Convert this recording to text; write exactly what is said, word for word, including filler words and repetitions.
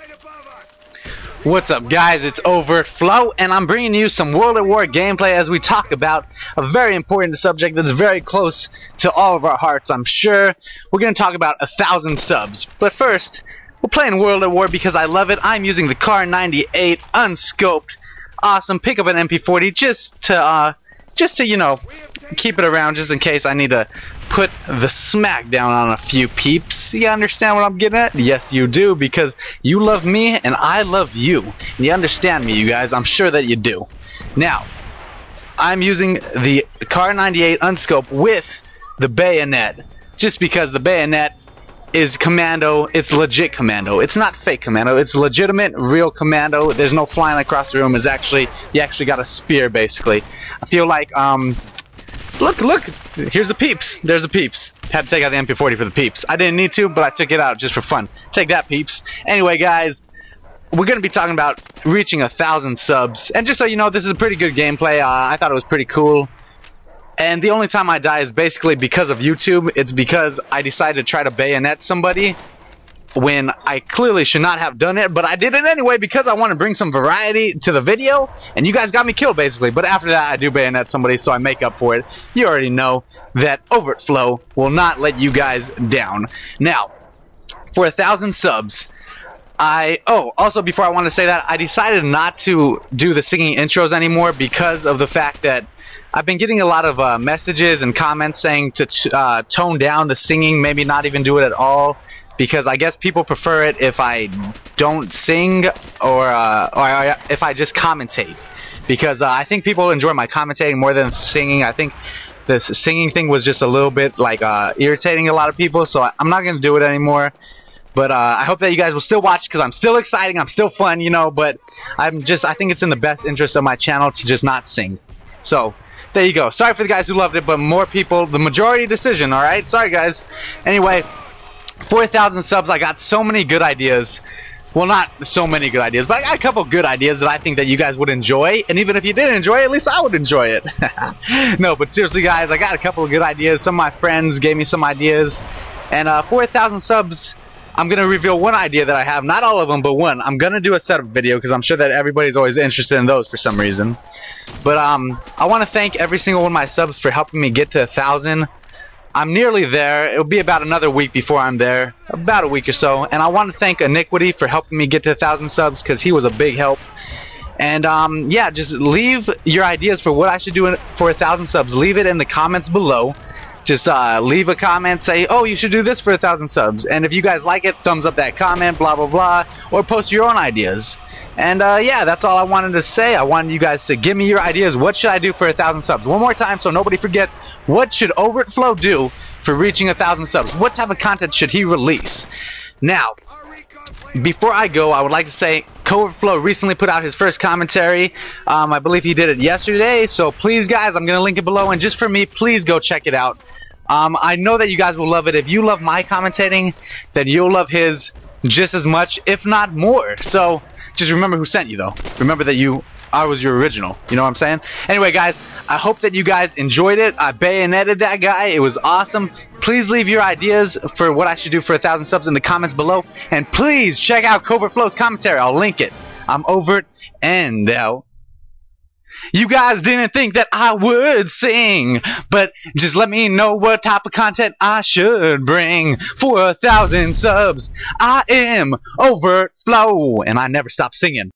What's up, guys? It's Overt Flow, and I'm bringing you some World at War gameplay as we talk about a very important subject that's very close to all of our hearts, I'm sure. We're going to talk about a thousand subs. But first, we're playing World at War because I love it. I'm using the Kar ninety-eight, unscoped, awesome. Pick up an M P forty just to, uh, just to, you know, keep it around just in case I need to put the smack down on a few peeps. You understand what I'm getting at? Yes, you do, because you love me and I love you. And you understand me, you guys. I'm sure that you do. Now, I'm using the Kar ninety-eight unscope with the bayonet, just because the bayonet is commando. It's legit commando. It's not fake commando. It's legitimate, real commando. There's no flying across the room. It's actually, you actually got a spear, basically. I feel like, um, look, look, here's the peeps. There's the peeps. Had to take out the M P forty for the peeps. I didn't need to, but I took it out just for fun. Take that, peeps. Anyway, guys, we're going to be talking about reaching a thousand subs. And just so you know, this is a pretty good gameplay. Uh, I thought it was pretty cool. And the only time I die is basically because of YouTube. It's because I decided to try to bayonet somebody when I clearly should not have done it, but I did it anyway because I want to bring some variety to the video, and you guys got me killed basically. But after that I do bayonet somebody, so I make up for it. You already know that Overt Flow will not let you guys down. Now, for a thousand subs, I oh also before I want to say that, I decided not to do the singing intros anymore because of the fact that I've been getting a lot of uh, messages and comments saying to t uh, tone down the singing, maybe not even do it at all, because I guess people prefer it if I don't sing or, uh, or I, if I just commentate. Because uh, I think people enjoy my commentating more than singing. I think the singing thing was just a little bit like uh, irritating a lot of people, so I, I'm not going to do it anymore. But uh, I hope that you guys will still watch because I'm still exciting, I'm still fun, you know. But I'm just, I think it's in the best interest of my channel to just not sing. So there you go. Sorry for the guys who loved it, but more people, the majority decision, alright? Sorry, guys. Anyway, four thousand subs, I got so many good ideas. Well, not so many good ideas, but I got a couple good ideas that I think that you guys would enjoy. And even if you didn't enjoy it, at least I would enjoy it. No, but seriously, guys, I got a couple of good ideas. Some of my friends gave me some ideas. And uh, four thousand subs, I'm going to reveal one idea that I have. Not all of them, but one. I'm going to do a setup video because I'm sure that everybody's always interested in those for some reason. But um, I want to thank every single one of my subs for helping me get to a thousand. I'm nearly there. It'll be about another week before I'm there. About a week or so. And I want to thank Iniquity for helping me get to a thousand subs because he was a big help. And um, yeah, just leave your ideas for what I should do for a thousand subs. Leave it in the comments below. Just uh, leave a comment, say, oh, you should do this for a thousand subs. And if you guys like it, thumbs up that comment, blah, blah, blah. Or post your own ideas. And uh, yeah, that's all I wanted to say. I wanted you guys to give me your ideas. What should I do for a thousand subs? One more time so nobody forgets. What should Overt Flow do for reaching a thousand subs? What type of content should he release? Now, before I go, I would like to say Overt Flow recently put out his first commentary. Um, I believe he did it yesterday. So please, guys, I'm going to link it below. And just for me, please go check it out. Um, I know that you guys will love it. If you love my commentating, then you'll love his just as much, if not more. So just remember who sent you, though. Remember that you, I was your original. You know what I'm saying? Anyway, guys, I hope that you guys enjoyed it. I bayoneted that guy. It was awesome. Please leave your ideas for what I should do for a thousand subs in the comments below. And please check out Overt Flow's commentary. I'll link it. I'm Overt and out. You guys didn't think that I would sing, but just let me know what type of content I should bring for a thousand subs. I am Overt Flow, and I never stop singing.